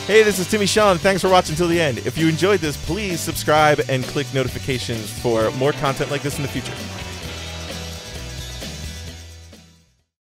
Hey, this is Timmy Sean. Thanks for watching till the end. If you enjoyed this, please subscribe and click notifications for more content like this in the future.